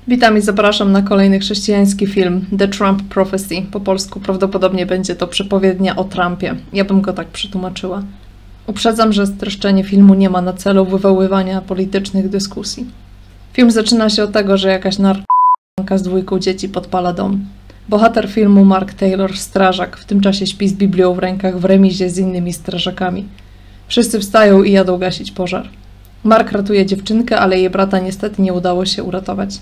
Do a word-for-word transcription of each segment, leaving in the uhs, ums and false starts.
Witam i zapraszam na kolejny chrześcijański film The Trump Prophecy. Po polsku prawdopodobnie będzie to przepowiednia o Trumpie. Ja bym go tak przetłumaczyła. Uprzedzam, że streszczenie filmu nie ma na celu wywoływania politycznych dyskusji. Film zaczyna się od tego, że jakaś narkomanka z dwójką dzieci podpala dom. Bohater filmu, Mark Taylor, strażak, w tym czasie śpi z Biblią w rękach w remizie z innymi strażakami. Wszyscy wstają i jadą gasić pożar. Mark ratuje dziewczynkę, ale jej brata niestety nie udało się uratować.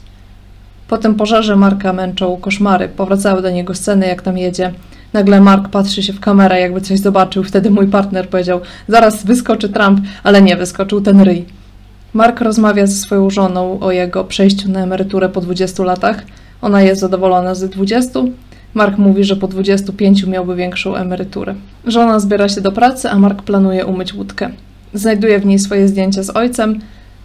Po tym pożarze Marka męczą koszmary. Powracały do niego sceny, jak tam jedzie. Nagle Mark patrzy się w kamerę, jakby coś zobaczył. Wtedy mój partner powiedział, zaraz wyskoczy Trump, ale nie, wyskoczył ten ryj. Mark rozmawia ze swoją żoną o jego przejściu na emeryturę po dwudziestu latach. Ona jest zadowolona z dwudziestu. Mark mówi, że po dwudziestu pięciu miałby większą emeryturę. Żona zbiera się do pracy, a Mark planuje umyć łódkę. Znajduje w niej swoje zdjęcia z ojcem,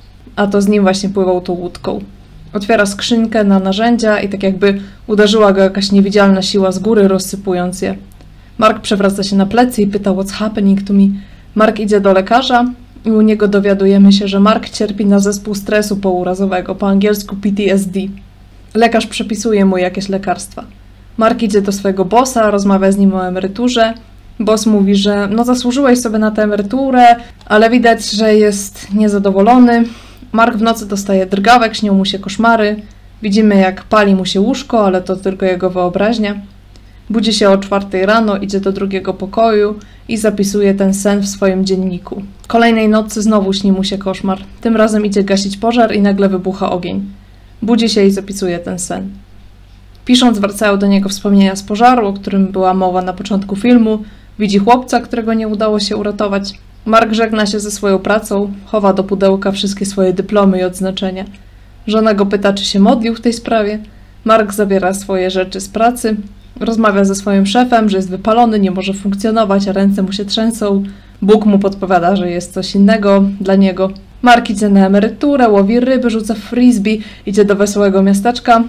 a to z nim właśnie pływał tą łódką. Otwiera skrzynkę na narzędzia i tak jakby uderzyła go jakaś niewidzialna siła z góry, rozsypując je. Mark przewraca się na plecy i pyta, what's happening to me? Mark idzie do lekarza i u niego dowiadujemy się, że Mark cierpi na zespół stresu pourazowego, po angielsku P T S D. Lekarz przepisuje mu jakieś lekarstwa. Mark idzie do swojego bossa, rozmawia z nim o emeryturze. Boss mówi, że no zasłużyłeś sobie na tę emeryturę, ale widać, że jest niezadowolony. Mark w nocy dostaje drgawek, śnią mu się koszmary. Widzimy, jak pali mu się łóżko, ale to tylko jego wyobraźnia. Budzi się o czwartej rano, idzie do drugiego pokoju i zapisuje ten sen w swoim dzienniku. Kolejnej nocy znowu śni mu się koszmar. Tym razem idzie gasić pożar i nagle wybucha ogień. Budzi się i zapisuje ten sen. Pisząc, wracają do niego wspomnienia z pożaru, o którym była mowa na początku filmu. Widzi chłopca, którego nie udało się uratować. Mark żegna się ze swoją pracą, chowa do pudełka wszystkie swoje dyplomy i odznaczenia. Żona go pyta, czy się modlił w tej sprawie. Mark zabiera swoje rzeczy z pracy, rozmawia ze swoim szefem, że jest wypalony, nie może funkcjonować, a ręce mu się trzęsą. Bóg mu podpowiada, że jest coś innego dla niego. Mark idzie na emeryturę, łowi ryby, rzuca frisbee, idzie do wesołego miasteczka.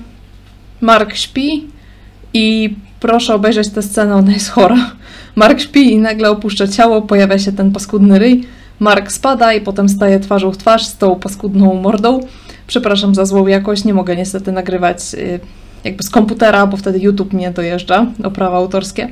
Mark śpi i proszę obejrzeć tę scenę, ona jest chora. Mark śpi i nagle opuszcza ciało, pojawia się ten paskudny ryj. Mark spada i potem staje twarzą w twarz z tą paskudną mordą. Przepraszam za złą jakość, nie mogę niestety nagrywać yy, jakby z komputera, bo wtedy YouTube mnie dojeżdża o prawa autorskie.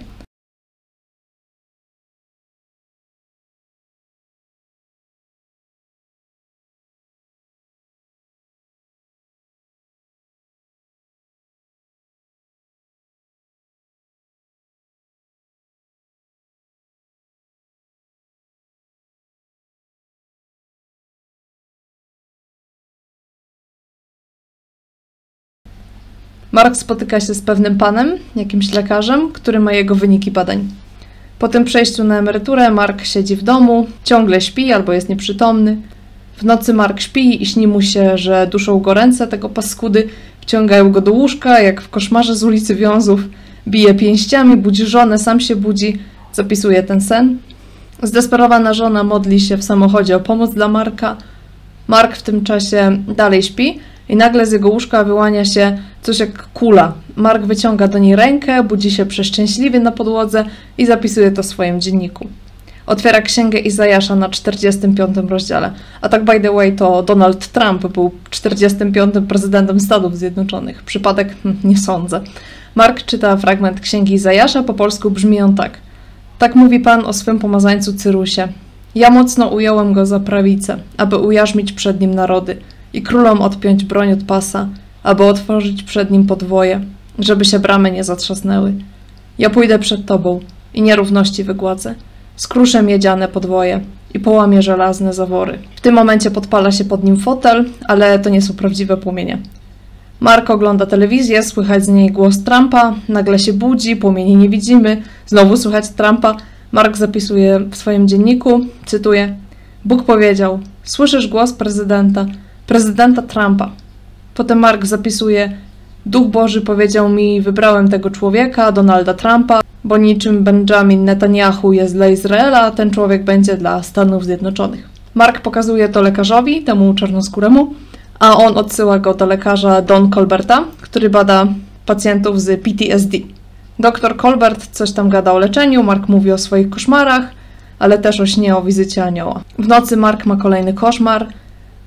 Mark spotyka się z pewnym panem, jakimś lekarzem, który ma jego wyniki badań. Po tym przejściu na emeryturę Mark siedzi w domu, ciągle śpi albo jest nieprzytomny. W nocy Mark śpi i śni mu się, że duszą go ręce tego paskudy, wciągają go do łóżka, jak w koszmarze z ulicy Wiązów, bije pięściami, budzi żonę, sam się budzi, zapisuje ten sen. Zdesperowana żona modli się w samochodzie o pomoc dla Marka. Mark w tym czasie dalej śpi, i nagle z jego łóżka wyłania się coś jak kula. Mark wyciąga do niej rękę, budzi się przeszczęśliwie na podłodze i zapisuje to w swoim dzienniku. Otwiera księgę Izajasza na czterdziestym piątym rozdziale. A tak by the way to Donald Trump był czterdziestym piątym prezydentem Stanów Zjednoczonych. Przypadek? Hm, nie sądzę. Mark czyta fragment księgi Izajasza, po polsku brzmi on tak. Tak mówi Pan o swym pomazańcu Cyrusie. Ja mocno ująłem go za prawicę, aby ujarzmić przed nim narody i królom odpiąć broń od pasa, aby otworzyć przed nim podwoje, żeby się bramy nie zatrzasnęły. Ja pójdę przed tobą i nierówności wygładzę. Skruszę miedziane podwoje i połamię żelazne zawory. W tym momencie podpala się pod nim fotel, ale to nie są prawdziwe płomienie. Mark ogląda telewizję, słychać z niej głos Trumpa, nagle się budzi, płomieni nie widzimy, znowu słychać Trumpa. Mark zapisuje w swoim dzienniku, cytuję, Bóg powiedział, słyszysz głos prezydenta, prezydenta Trumpa. Potem Mark zapisuje, Duch Boży powiedział mi, wybrałem tego człowieka, Donalda Trumpa, bo niczym Benjamin Netanyahu jest dla Izraela, a ten człowiek będzie dla Stanów Zjednoczonych. Mark pokazuje to lekarzowi, temu czarnoskóremu, a on odsyła go do lekarza Don Colberta, który bada pacjentów z P T S D. Doktor Colbert coś tam gada o leczeniu, Mark mówi o swoich koszmarach, ale też o śnie o wizycie anioła. W nocy Mark ma kolejny koszmar.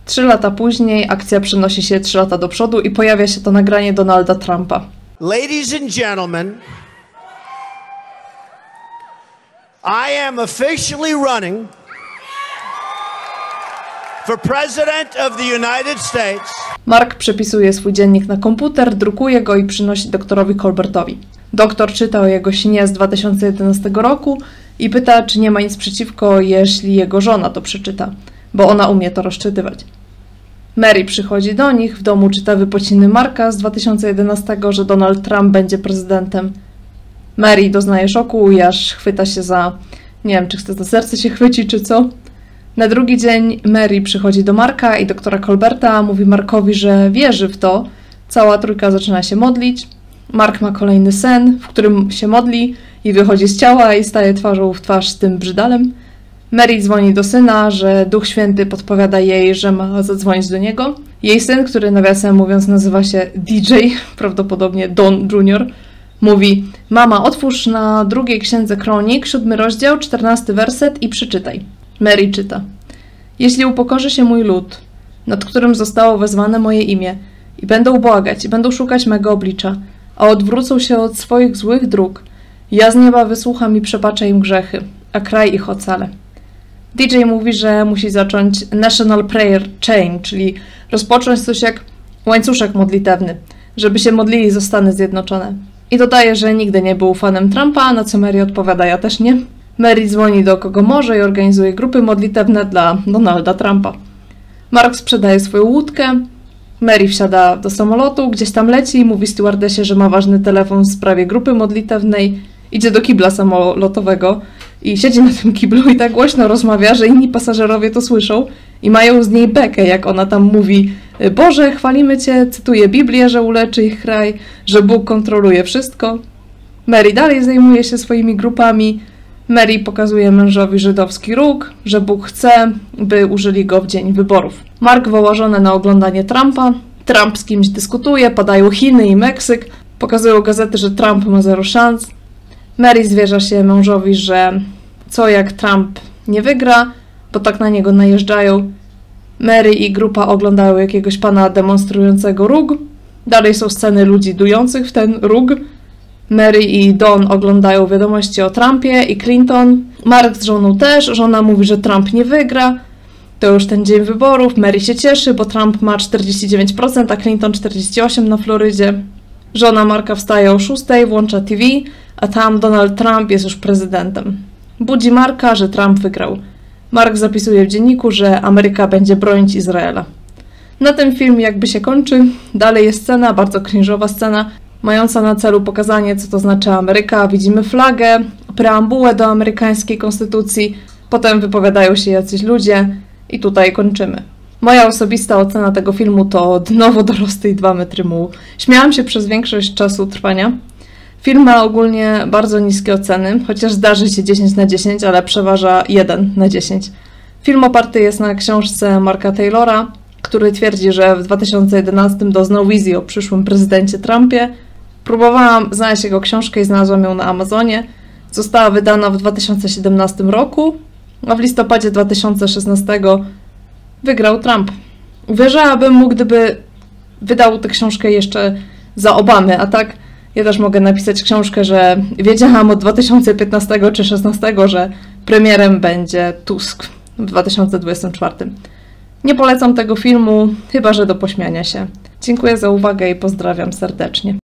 Trzy lata później akcja przenosi się trzy lata do przodu i pojawia się to nagranie Donalda Trumpa. Ladies and gentlemen, I am officially running for President of the United States. Mark przepisuje swój dziennik na komputer, drukuje go i przynosi doktorowi Colbertowi. Doktor czyta o jego śnie z dwa tysiące jedenastego roku i pyta, czy nie ma nic przeciwko, jeśli jego żona to przeczyta, bo ona umie to rozczytywać. Mary przychodzi do nich, w domu czyta wypociny Marka z dwa tysiące jedenastego, że Donald Trump będzie prezydentem. Mary doznaje szoku i aż chwyta się za... nie wiem, czy chce za serce się chwyci, czy co. Na drugi dzień Mary przychodzi do Marka i doktora Colberta mówi Markowi, że wierzy w to. Cała trójka zaczyna się modlić. Mark ma kolejny sen, w którym się modli i wychodzi z ciała i staje twarzą w twarz z tym brzydalem. Mary dzwoni do syna, że Duch Święty podpowiada jej, że ma zadzwonić do niego. Jej syn, który nawiasem mówiąc nazywa się D J, prawdopodobnie Don junior, mówi: mama, otwórz na drugiej księdze Kronik, siódmy rozdział, czternasty werset i przeczytaj. Mary czyta: jeśli upokorzy się mój lud, nad którym zostało wezwane moje imię, i będą błagać, i będą szukać mego oblicza, a odwrócą się od swoich złych dróg, ja z nieba wysłucham i przebaczę im grzechy, a kraj ich ocalę. D J mówi, że musi zacząć National Prayer Chain, czyli rozpocząć coś jak łańcuszek modlitewny, żeby się modlili za Stany Zjednoczone. I dodaje, że nigdy nie był fanem Trumpa, na co Mary odpowiada: ja też nie. Mary dzwoni do kogo może i organizuje grupy modlitewne dla Donalda Trumpa. Mark sprzedaje swoją łódkę, Mary wsiada do samolotu, gdzieś tam leci i mówi stewardesie, że ma ważny telefon w sprawie grupy modlitewnej, idzie do kibla samolotowego i siedzi na tym kiblu i tak głośno rozmawia, że inni pasażerowie to słyszą i mają z niej bekę, jak ona tam mówi: Boże, chwalimy Cię, cytuje Biblię, że uleczy ich kraj, że Bóg kontroluje wszystko. Mary dalej zajmuje się swoimi grupami. Mary pokazuje mężowi żydowski róg, że Bóg chce, by użyli go w dzień wyborów. Mark woła żonę na oglądanie Trumpa. Trump z kimś dyskutuje, padają Chiny i Meksyk. Pokazują gazety, że Trump ma zero szans. Mary zwierza się mężowi, że co jak Trump nie wygra, bo tak na niego najeżdżają. Mary i grupa oglądają jakiegoś pana demonstrującego róg. Dalej są sceny ludzi dujących w ten róg. Mary i Don oglądają wiadomości o Trumpie i Clinton. Mark z żoną też. Żona mówi, że Trump nie wygra. To już ten dzień wyborów. Mary się cieszy, bo Trump ma czterdzieści dziewięć procent, a Clinton czterdzieści osiem procent na Florydzie. Żona Marka wstaje o szóstej, włącza T V, a tam Donald Trump jest już prezydentem. Budzi Marka, że Trump wygrał. Mark zapisuje w dzienniku, że Ameryka będzie bronić Izraela. Na tym film jakby się kończy. Dalej jest scena, bardzo cringe'owa scena, mająca na celu pokazanie, co to znaczy Ameryka. Widzimy flagę, preambułę do amerykańskiej konstytucji, potem wypowiadają się jacyś ludzie i tutaj kończymy. Moja osobista ocena tego filmu to dno wodorosty i dwa metry mułu. Śmiałam się przez większość czasu trwania. Film ma ogólnie bardzo niskie oceny, chociaż zdarzy się dziesięć na dziesięć, ale przeważa jeden na dziesięć. Film oparty jest na książce Marka Taylora, który twierdzi, że w dwa tysiące jedenastym doznał wizji o przyszłym prezydencie Trumpie. Próbowałam znaleźć jego książkę i znalazłam ją na Amazonie. Została wydana w dwa tysiące siedemnastym roku, a w listopadzie dwa tysiące szesnastego wygrał Trump. Uwierzyłabym mu, gdyby wydał tę książkę jeszcze za Obamy, a tak ja też mogę napisać książkę, że wiedziałam od dwa tysiące piętnastego czy dwa tysiące szesnastego, że premierem będzie Tusk w dwa tysiące dwudziestym czwartym. Nie polecam tego filmu, chyba że do pośmiania się. Dziękuję za uwagę i pozdrawiam serdecznie.